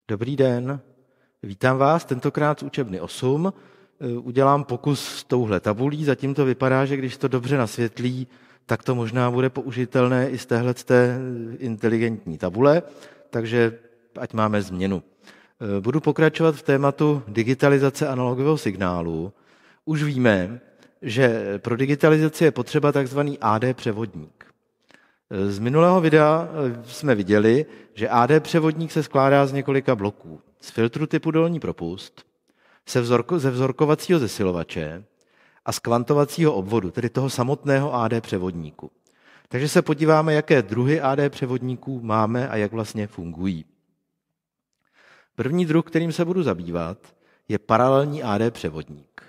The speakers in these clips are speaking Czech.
Dobrý den, vítám vás tentokrát z učebny 8. Udělám pokus s touhle tabulí, zatím to vypadá, že když to dobře nasvětlí, tak to možná bude použitelné i z téhleté inteligentní tabule, takže ať máme změnu. Budu pokračovat v tématu digitalizace analogového signálu. Už víme, že pro digitalizaci je potřeba takzvaný AD převodník. Z minulého videa jsme viděli, že AD převodník se skládá z několika bloků. Z filtru typu dolní propust, ze vzorkovacího zesilovače a z kvantovacího obvodu, tedy toho samotného AD převodníku. Takže se podíváme, jaké druhy AD převodníků máme a jak vlastně fungují. První druh, kterým se budu zabývat, je paralelní AD převodník.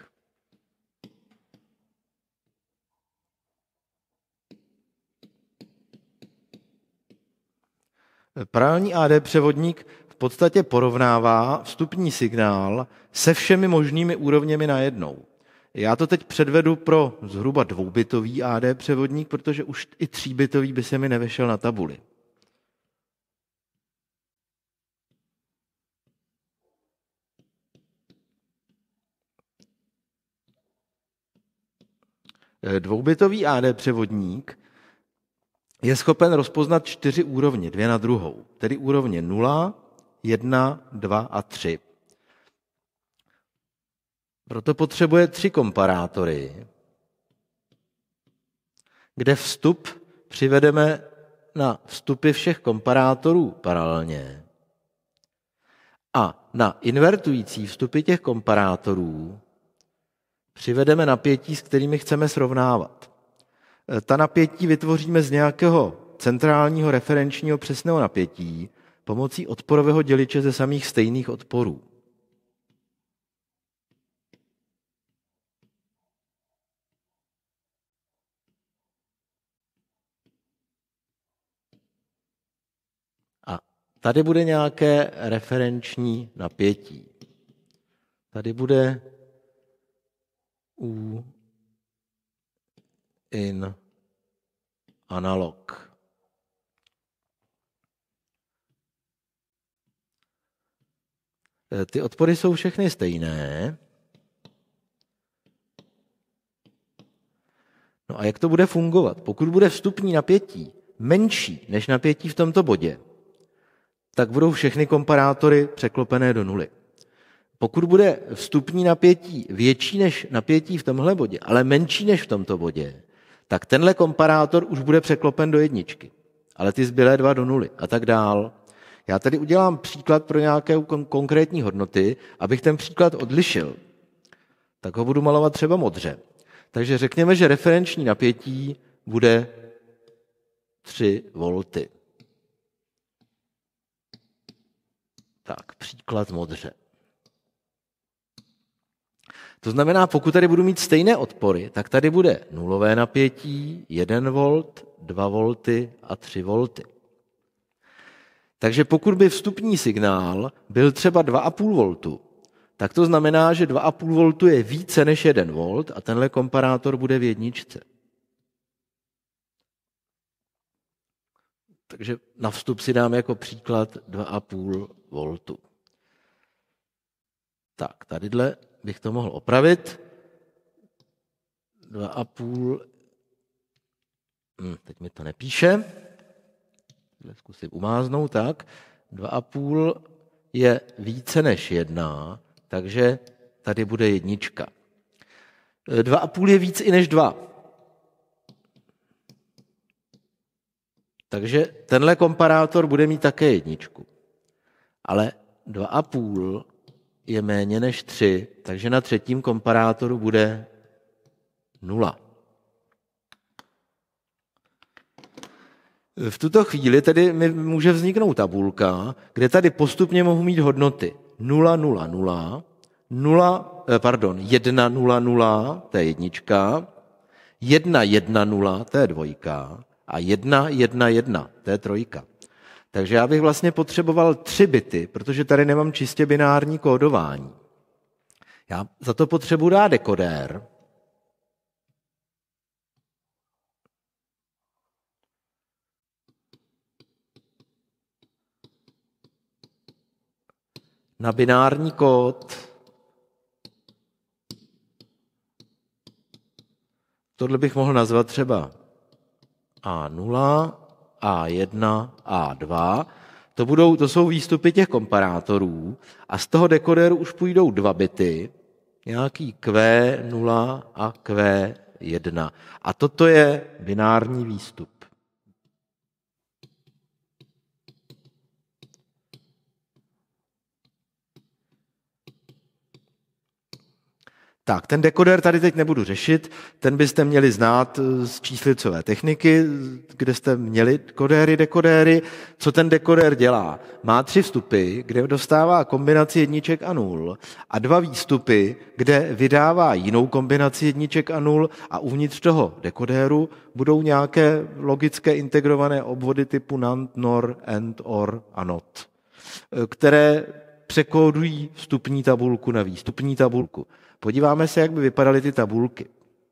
Paralelní AD převodník v podstatě porovnává vstupní signál se všemi možnými úrovněmi najednou. Já to teď předvedu pro zhruba 2bitový AD převodník, protože už i 3bitový by se mi nevešel na tabuli. Dvoubitový AD převodník je schopen rozpoznat 4 úrovně, 2 na druhou, tedy úrovně 0, 1, 2 a 3. Proto potřebuje 3 komparátory, kde vstup přivedeme na vstupy všech komparátorů paralelně a na invertující vstupy těch komparátorů přivedeme napětí, s kterými chceme srovnávat. Ta napětí vytvoříme z nějakého centrálního referenčního přesného napětí pomocí odporového děliče ze samých stejných odporů. A tady bude nějaké referenční napětí. Tady bude U in analog. Ty odpory jsou všechny stejné. No a jak to bude fungovat? Pokud bude vstupní napětí menší než napětí v tomto bodě, tak budou všechny komparátory překlopené do nuly. Pokud bude vstupní napětí větší než napětí v tomhle bodě, ale menší než v tomto bodě, tak tenhle komparátor už bude překlopen do jedničky, ale ty zbylé 2 do nuly a tak dál. Já tady udělám příklad pro nějaké konkrétní hodnoty, abych ten příklad odlišil. Tak ho budu malovat třeba modře. Takže řekněme, že referenční napětí bude 3 volty. Tak, příklad modře. To znamená, pokud tady budu mít stejné odpory, tak tady bude nulové napětí, 1 volt, 2 volty a 3 volty. Takže pokud by vstupní signál byl třeba 2,5 voltu, tak to znamená, že 2,5 voltu je více než 1 volt a tenhle komparátor bude v jedničce. Takže na vstup si dám jako příklad 2,5 voltu. Tak, tadyhle bych to mohl opravit. 2,5. Teď mi to nepíše. Zkusím umáznout, tak. 2,5 je více než 1, takže tady bude jednička. 2,5 je víc i než 2. Takže tenhle komparátor bude mít také jedničku. Ale 2,5 je méně než 3, takže na třetím komparátoru bude 0. V tuto chvíli tedy mi může vzniknout tabulka, kde tady postupně mohu mít hodnoty 0, 0, 0, 1, 0, 0, to je jednička, 1, 1, 0, to je dvojka a 1, 1, 1, to je trojka. Takže já bych vlastně potřeboval 3 bity, protože tady nemám čistě binární kódování. Já za to potřebuji dát dekodér. na binární kód. Tohle bych mohl nazvat třeba A0, A1, A2. To jsou výstupy těch komparátorů a z toho dekodéru už půjdou 2 bity, nějaký Q0 a Q1. A toto je binární výstup. Tak, ten dekodér tady teď nebudu řešit, ten byste měli znát z číslicové techniky, kde jste měli dekodéry. Co ten dekodér dělá? Má 3 vstupy, kde dostává kombinaci jedniček a nul a 2 výstupy, kde vydává jinou kombinaci jedniček a nul a uvnitř toho dekodéru budou nějaké logické integrované obvody typu NAND, NOR, AND, OR a NOT, které překódují vstupní tabulku na výstupní tabulku. Podíváme se, jak by vypadaly ty tabulky.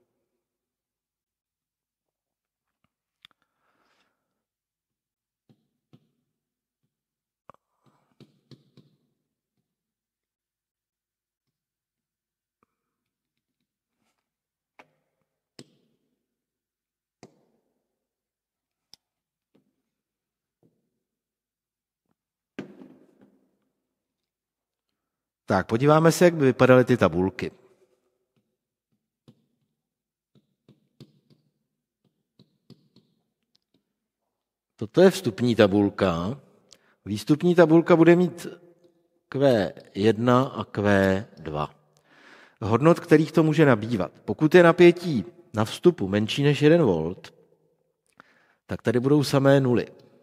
Tak, podíváme se, jak by vypadaly ty tabulky. Toto je vstupní tabulka. Výstupní tabulka bude mít Q1 a Q2. Hodnot, kterých to může nabývat. Pokud je napětí na vstupu menší než 1 V, tak tady budou samé nuly.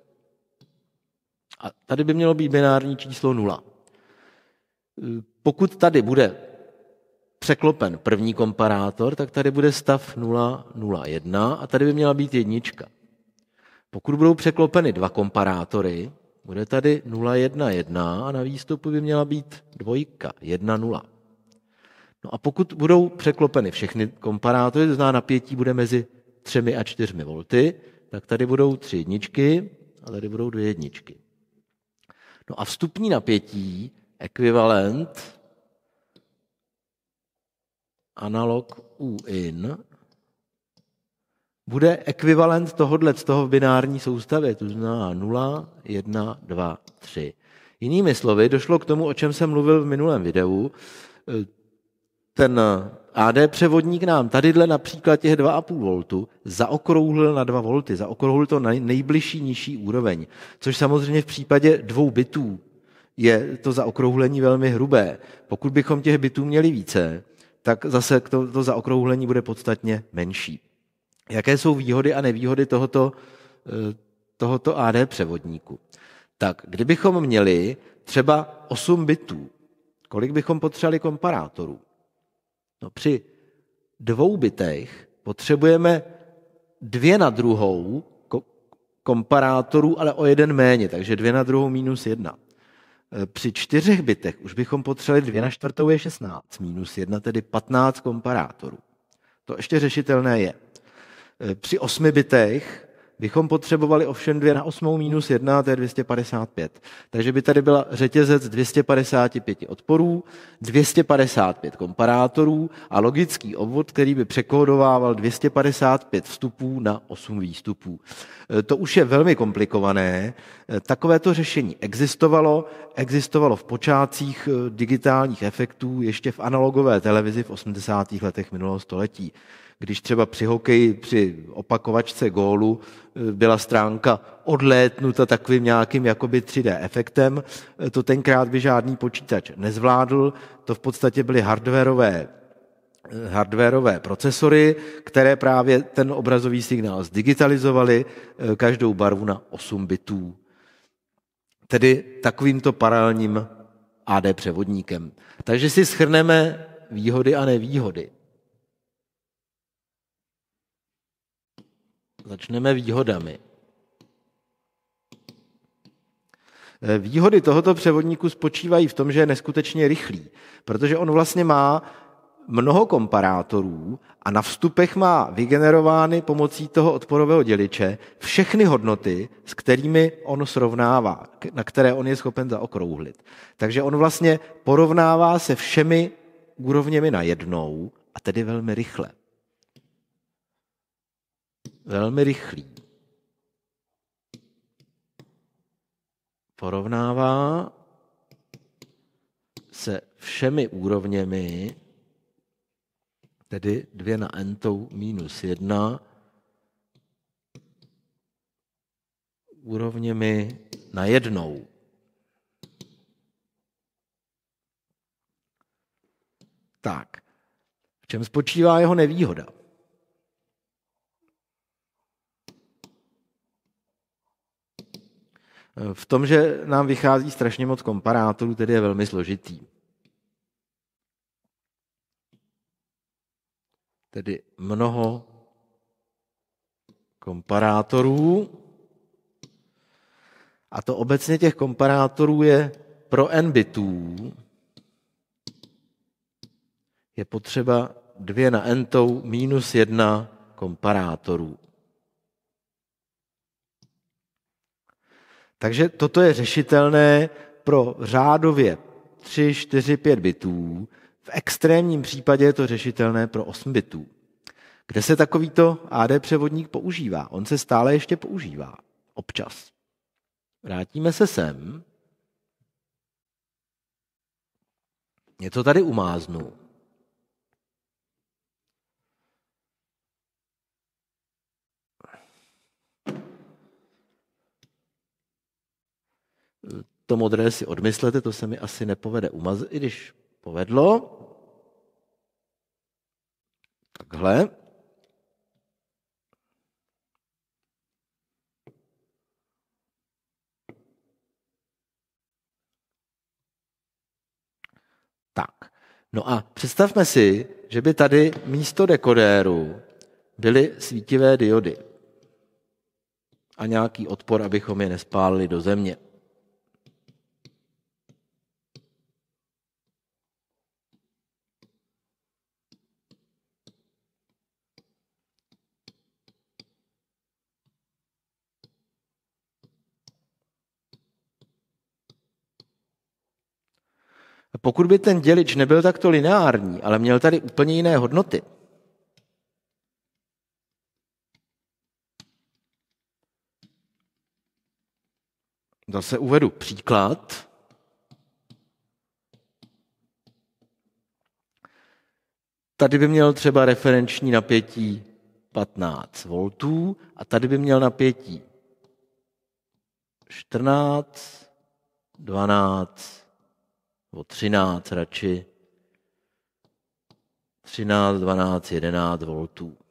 A tady by mělo být binární číslo 0. Pokud tady bude překlopen první komparátor, tak tady bude stav 0, 0, 1 a tady by měla být jednička. Pokud budou překlopeny 2 komparátory, bude tady 0, 1, 1 a na výstupu by měla být 2, 1, 0. No a pokud budou překlopeny všechny komparátory, to znamená napětí bude mezi 3 a 4 V, tak tady budou 3 jedničky a tady budou 2 jedničky. No a vstupní napětí, ekvivalent analog U-in, bude ekvivalent tohohle z toho v binární soustavě, to znamená 0, 1, 2, 3. Jinými slovy, došlo k tomu, o čem jsem mluvil v minulém videu. Ten AD převodník nám tadyhle například těch 2,5 V zaokrouhlil na 2 V, zaokrouhlil to na nejbližší nižší úroveň, což samozřejmě v případě 2 bitů je to zaokrouhlení velmi hrubé. Pokud bychom těch bitů měli více, tak zase to zaokrouhlení bude podstatně menší. Jaké jsou výhody a nevýhody tohoto AD převodníku? Tak, kdybychom měli třeba 8 bitů, kolik bychom potřebovali komparátorů? No, při 2 bitech potřebujeme 2 na druhou komparátorů, ale o 1 méně, takže 2 na druhou minus 1. Při 4 bitech už bychom potřebovali 2 na čtvrtou je 16, minus 1, tedy 15 komparátorů. To ještě řešitelné je. Při 8 bitech bychom potřebovali ovšem 2 na 8 minus 1, to je 255. Takže by tady byla řetězec 255 odporů, 255 komparátorů a logický obvod, který by překódovával 255 vstupů na 8 výstupů. To už je velmi komplikované. Takovéto řešení existovalo v počátcích digitálních efektů ještě v analogové televizi v 80. letech minulého století. Když třeba při hokeji, při opakovačce gólu byla stránka odlétnuta takovým nějakým jakoby 3D efektem, to tenkrát by žádný počítač nezvládl, to v podstatě byly hardwareové procesory, které právě ten obrazový signál zdigitalizovaly každou barvu na 8 bitů. Tedy takovýmto paralelním AD převodníkem. Takže si shrneme výhody a nevýhody. Začneme výhodami. Výhody tohoto převodníku spočívají v tom, že je neskutečně rychlý, protože on vlastně má mnoho komparátorů a na vstupech má vygenerovány pomocí toho odporového děliče všechny hodnoty, s kterými on srovnává, na které on je schopen zaokrouhlit. Takže on vlastně porovnává se všemi úrovněmi najednou a tedy velmi rychle. Velmi rychlý. Porovnává se všemi úrovněmi, tedy 2 na n minus 1, úrovněmi najednou. Tak, v čem spočívá jeho nevýhoda? V tom, že nám vychází strašně moc komparátorů, tedy je velmi složitý. Tedy mnoho komparátorů. A to obecně těch komparátorů je pro n bitů. Je potřeba 2 na n minus 1 komparátorů. Takže toto je řešitelné pro řádově 3, 4, 5 bitů. V extrémním případě je to řešitelné pro 8 bitů. Kde se takovýto AD převodník používá? On se stále ještě používá. Občas. Vrátíme se sem. Něco tady umáznu. To modré si odmyslete, to se mi asi nepovede umazat, i když povedlo. Takhle. Tak. No a představme si, že by tady místo dekodéru byly svítivé diody a nějaký odpor, abychom je nespálili do země. Pokud by ten dělič nebyl takto lineární, ale měl tady úplně jiné hodnoty, zase uvedu příklad. Tady by měl třeba referenční napětí 15 V a tady by měl napětí 14, 12, nebo 13 radši, 13, 12, 11 V.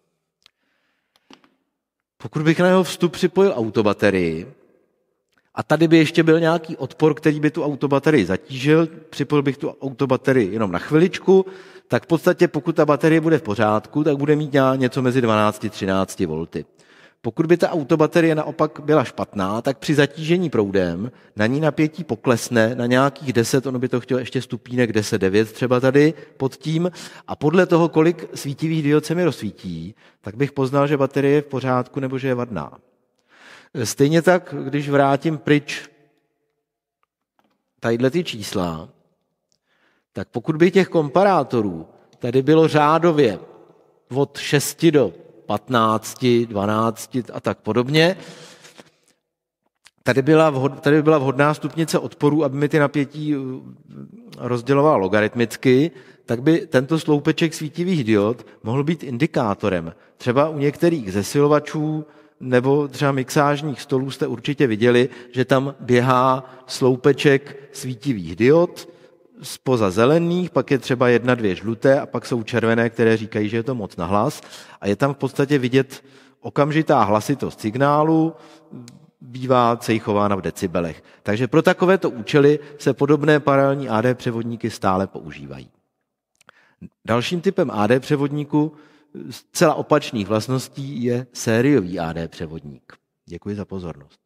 Pokud bych na jeho vstup připojil autobaterii, a tady by ještě byl nějaký odpor, který by tu autobaterii zatížil, připojil bych tu autobaterii jenom na chviličku, tak v podstatě pokud ta baterie bude v pořádku, tak bude mít něco mezi 12 a 13 V. Pokud by ta autobaterie naopak byla špatná, tak při zatížení proudem na ní napětí poklesne na nějakých 10, ono by to chtělo ještě stupínek 10, 9 třeba tady pod tím, a podle toho, kolik svítivých diod se mi rozsvítí, tak bych poznal, že baterie je v pořádku nebo že je vadná. Stejně tak, když vrátím pryč tadyhle ty čísla, tak pokud by těch komparátorů tady bylo řádově od 6 do 15, 12 a tak podobně, tady by byla vhodná stupnice odporu, aby mi ty napětí rozdělovala logaritmicky, tak by tento sloupeček svítivých diod mohl být indikátorem. Třeba u některých zesilovačů nebo třeba mixážních stolů jste určitě viděli, že tam běhá sloupeček svítivých diod, spoza zelených, pak je třeba 1, 2 žluté a pak jsou červené, které říkají, že je to moc nahlas. A je tam v podstatě vidět okamžitá hlasitost signálu, bývá cejchována v decibelech. Takže pro takovéto účely se podobné paralelní AD převodníky stále používají. Dalším typem AD převodníku zcela opačných vlastností je sériový AD převodník. Děkuji za pozornost.